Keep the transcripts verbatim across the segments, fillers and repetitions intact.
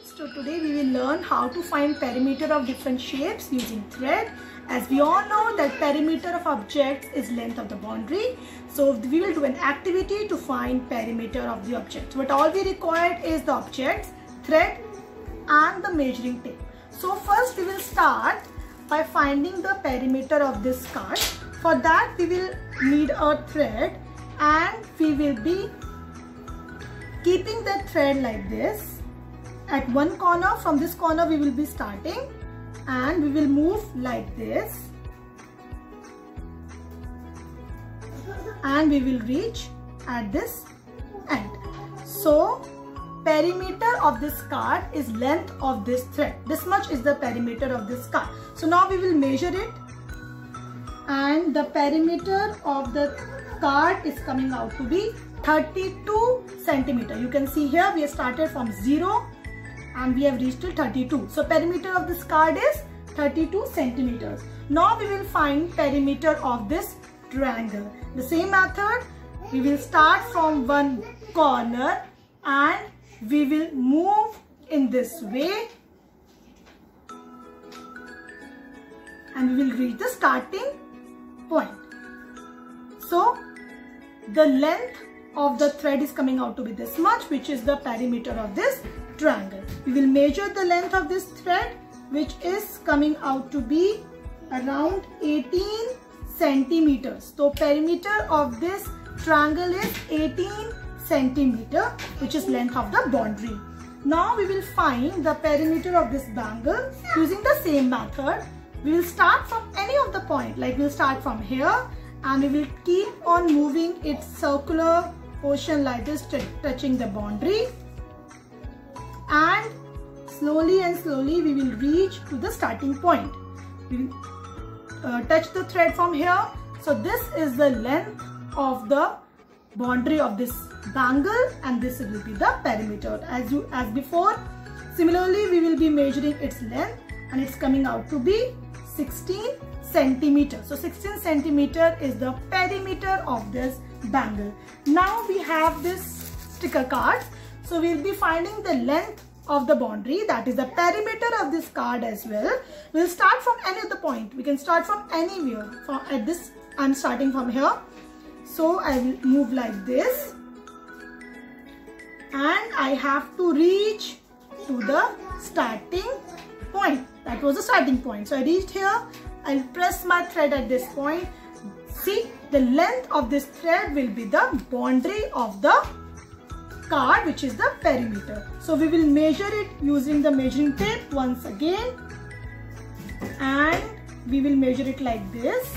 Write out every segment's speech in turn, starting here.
So today we will learn how to find perimeter of different shapes using thread. As we all know that perimeter of objects is length of the boundary. So we will do an activity to find perimeter of the object. But all we require is the objects, thread and the measuring tape. So first we will start by finding the perimeter of this card. For that we will need a thread and we will be keeping the thread like this. At one corner, from this corner we will be starting and we will move like this and we will reach at this end. So perimeter of this card is length of this thread. This much is the perimeter of this card. So now we will measure it and the perimeter of the card is coming out to be thirty-two centimeter. You can see here we have started from zero and we have reached till thirty-two. So perimeter of this card is thirty-two centimeters. Now we will find perimeter of this triangle. The same method, we will start from one corner and we will move in this way and we will reach the starting point. So the length of the thread is coming out to be this much, which is the perimeter of this triangle. We will measure the length of this thread, which is coming out to be around eighteen centimeters. So perimeter of this triangle is eighteen centimeter, which is length of the boundary. Now we will find the perimeter of this bangle using the same method. We will start from any of the point, like we will start from here and we will keep on moving its circular portion like this, touching the boundary, and slowly and slowly we will reach to the starting point. We will uh, touch the thread from here. So this is the length of the boundary of this bangle and this will be the perimeter as you as before. Similarly, we will be measuring its length and it's coming out to be sixteen centimeters. So sixteen centimeter is the perimeter of this bangle. Now we have this sticker cards. So we will be finding the length of the boundary, that is the perimeter of this card as well. We will start from any of the point. We can start from anywhere. For at this, I am starting from here. So I will move like this and I have to reach to the starting point. That was the starting point. So I reached here. I'll press my thread at this point. See, the length of this thread will be the boundary of the card, which is the perimeter. So we will measure it using the measuring tape once again and we will measure it like this.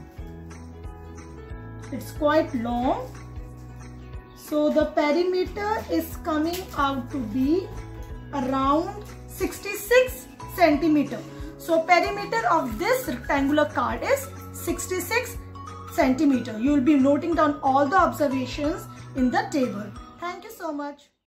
It's quite long. So the perimeter is coming out to be around sixty-six centimeter. So perimeter of this rectangular card is sixty-six centimeter. You will be noting down all the observations in the table. Thank you so much.